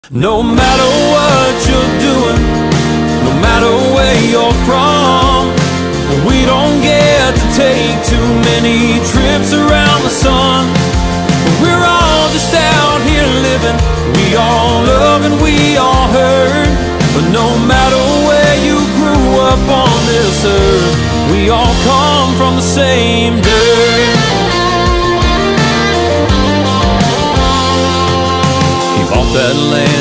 No matter what you're doing, no matter where you're from, we don't get to take too many trips around the sun. We're all just out here living, we all love and we all hurt. But no matter where you grew up on this earth, we all come from the same dirt. He bought that land